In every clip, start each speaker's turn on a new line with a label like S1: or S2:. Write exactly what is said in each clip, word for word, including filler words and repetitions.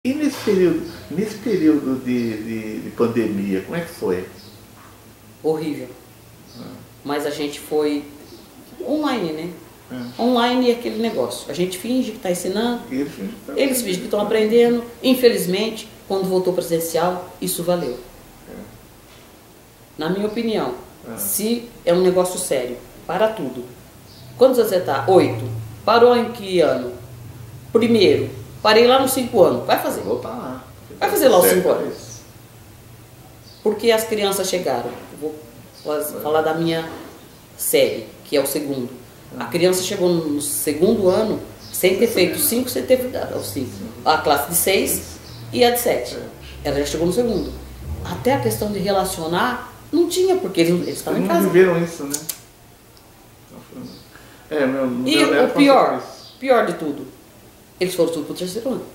S1: E nesse período, nesse período de, de, de pandemia, como é que foi?
S2: Horrível.
S1: Ah.
S2: Mas a gente foi online, né?
S1: É.
S2: Online é aquele negócio. A gente finge que está ensinando,
S1: Eles fingem que tá
S2: eles fingem que estão aprendendo. Infelizmente, quando voltou presencial, isso valeu.
S1: É.
S2: Na minha opinião,
S1: É.
S2: se é um negócio sério, para tudo. Quantos anos você está? Oito. Parou em que ano? Primeiro. Parei lá nos cinco anos. Vai fazer.
S1: Vou voltar lá.
S2: Vai fazer lá os
S1: Certo,
S2: cinco
S1: é
S2: anos.
S1: isso.
S2: Porque as crianças chegaram. Eu vou falar da minha série, que é o segundo. A criança chegou no segundo ano sem ter feito cinco, sem ter feito cinco. A classe de seis e a de sete. Ela já chegou no segundo. Até a questão de relacionar, não tinha, porque eles, eles estavam
S1: Eles
S2: em
S1: não
S2: casa.
S1: viveram isso, né? É, meu, no
S2: E
S1: meu neto
S2: o pior,
S1: passou por isso.
S2: pior de tudo, eles foram tudo pro terceiro ano.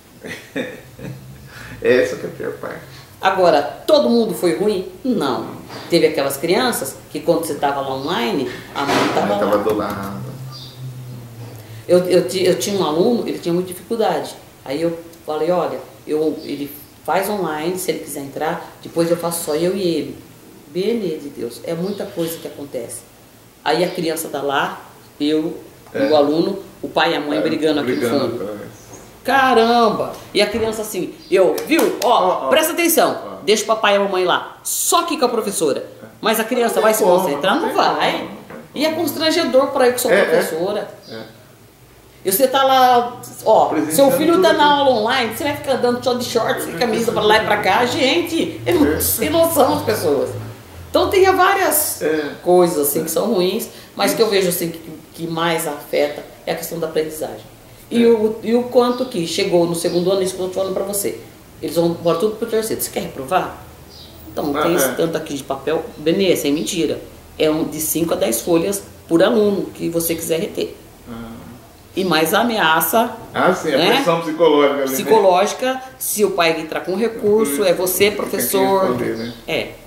S1: Essa que é a pior parte.
S2: Agora, todo mundo foi ruim? Não. Teve aquelas crianças que quando você estava lá online, a mãe estava lá.
S1: Estava do lado.
S2: Eu, eu, ti- eu tinha um aluno, ele tinha muita dificuldade. Aí eu falei, olha, eu, ele faz online, se ele quiser entrar, depois eu faço só eu e ele. Beleza, de Deus, é muita coisa que acontece. Aí a criança tá lá, eu e
S1: É.
S2: o aluno, o pai e a mãe
S1: É,
S2: brigando aqui no
S1: brigando
S2: fundo.
S1: atrás.
S2: Caramba! E a criança assim, eu, viu? Ó,
S1: Ó, ó.
S2: presta atenção,
S1: Ó.
S2: deixa o papai e a mamãe lá, só aqui com a professora. Mas a criança
S1: Não
S2: vai
S1: tem
S2: se
S1: como,
S2: concentrar?
S1: não
S2: Não
S1: tem
S2: vai.
S1: como, não tem
S2: E é constrangedor para eu que sou
S1: É, é.
S2: professora.
S1: É.
S2: E você tá lá, ó,
S1: Presenciando
S2: seu filho tá
S1: tudo
S2: na
S1: aqui.
S2: aula online, você vai ficar dando só de shorts e camisa pra lá e pra cá. Gente, é muito sem noção as pessoas. Então tem várias
S1: É.
S2: coisas assim que são ruins, mas que eu vejo assim que, que mais afeta é a questão da aprendizagem. E,
S1: É.
S2: o, e o quanto que chegou no segundo ano, isso que eu tô falando pra você. Eles vão embora tudo pro terceiro. Você quer reprovar? Então,
S1: Ah,
S2: tem
S1: é.
S2: esse tanto aqui de papel, Benê, sem mentira. É um, de cinco a dez folhas por aluno que você quiser reter.
S1: Ah.
S2: E mais a ameaça
S1: Ah, sim, a
S2: né?
S1: pressão psicológica ali, né?
S2: psicológica, se o pai entrar com recurso, é você,
S1: Tem que
S2: professor.
S1: responder, né?
S2: É.